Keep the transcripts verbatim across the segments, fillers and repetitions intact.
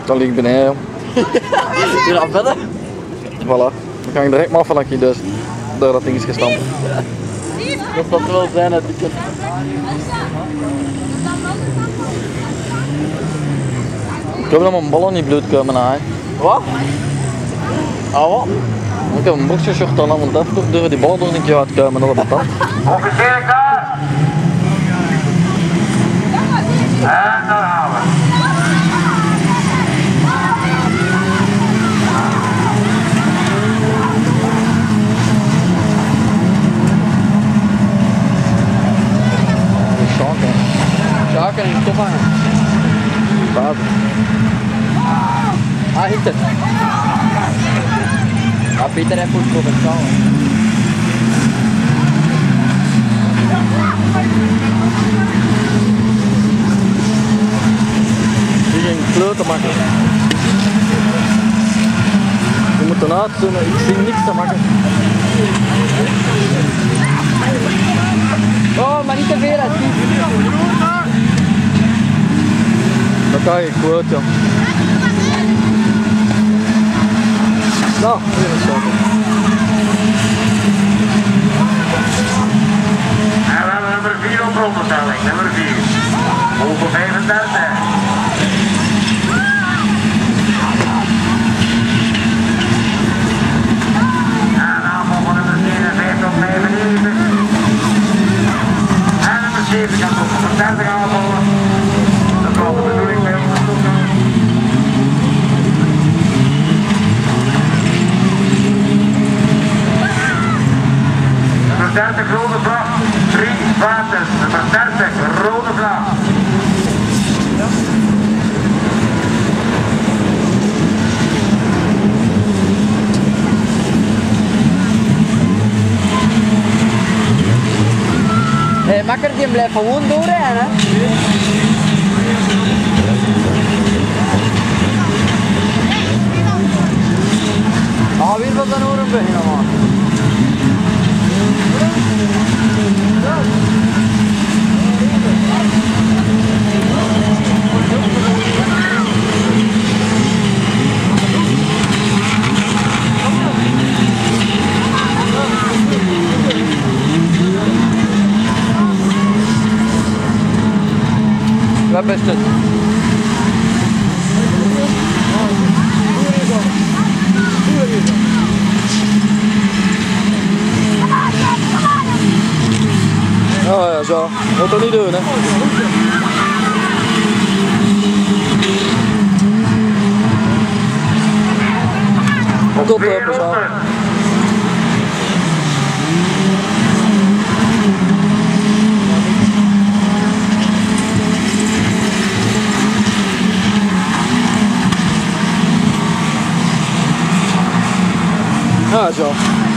Dat ligt beneden. Hier aan verder? Voilà. Dan kan ik direct maar af van dus door dat ding is gestampt. Dat zal het wel zijn, het ticket. Ik heb dat mijn ballen niet bloed komen aan. Wat? Ah wat? Ik heb een boxershort aan, want dat door die ballen er niet uitkomen, dat is betant. Officier klaar. En daar gaan we. Schaken en kop hangen. Water. Ah, hinter. Ja, Peter heeft goed provinciaal. Die ging kloten maken. Je moet eruit zoomen, ik zie niks te maken. Oh, maar niet te veel, hè. Dan kan je kloot, ja. Nou, hier is het. En we hebben nummer vier op rondestelling, nummer vier. Over vijfendertig. En dan volgen nummer zevenenvijftig op vijfennegentig. En nummer zeven gaat op dertig aanvallen. Dat was de bedoeling bij ons. Nummer dertig rode vlag, drie waters. Nummer dertig rode vlag. Hé, hey, makker die blijft gewoon doorrijden, hè? Ah, weer van zijn oren beginnen, man. Wat is het? Oh ja, zo. Moet dat niet doen, hè. Tot op, zo. Ja, zo.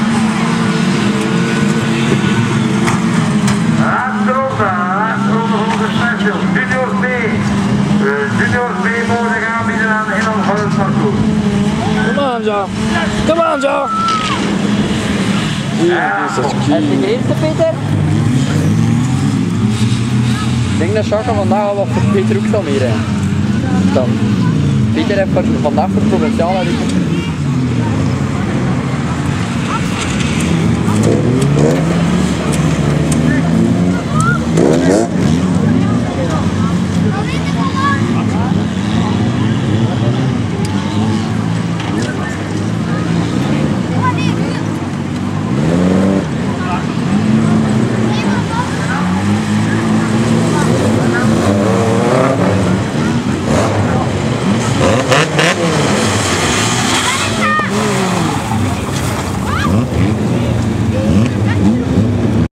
Laatste ronde voor de special. Juniors B. Juniors B mogen gaan bieden aan de ingang van het parcours. Kom aan, zo. Kom aan, zo. Jezus, Heb je de eerste, Peter? Ik denk dat Sharka vandaag al wat voor Peter ook zal meerijden. Dan. Peter heeft voor, vandaag voor provinciaal uit.